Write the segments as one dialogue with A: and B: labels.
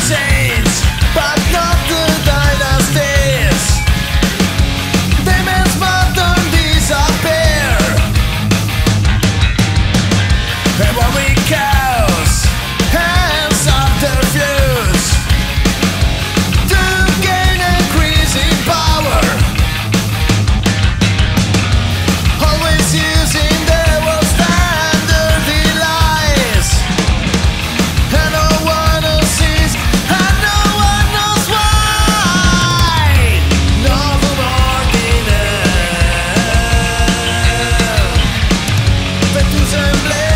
A: saints, but not the dynasties. Demons modern disappear, and what we cause hands after fuse to gain increasing power, always using the world standard lies, and no one else sees, and no one knows why. Novo Ordinal, Vetus Emblem.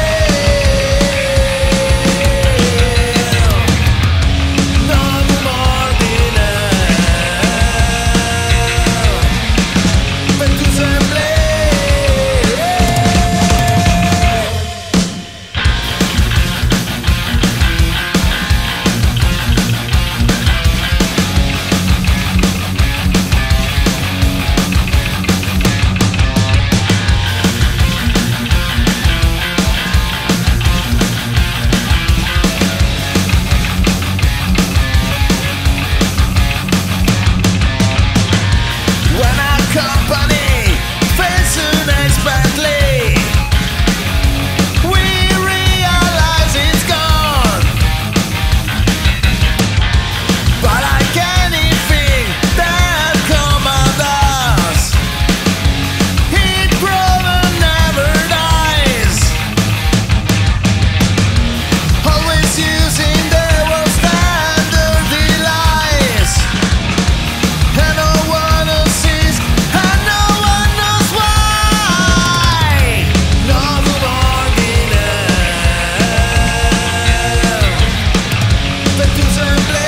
A: Company facing expectantly, we realize it's gone. But like anything that commands us, it grows and never dies, always using the world standard lies, and no one else sees, and no one knows why. Novo Ordinal, Vetus Emblem.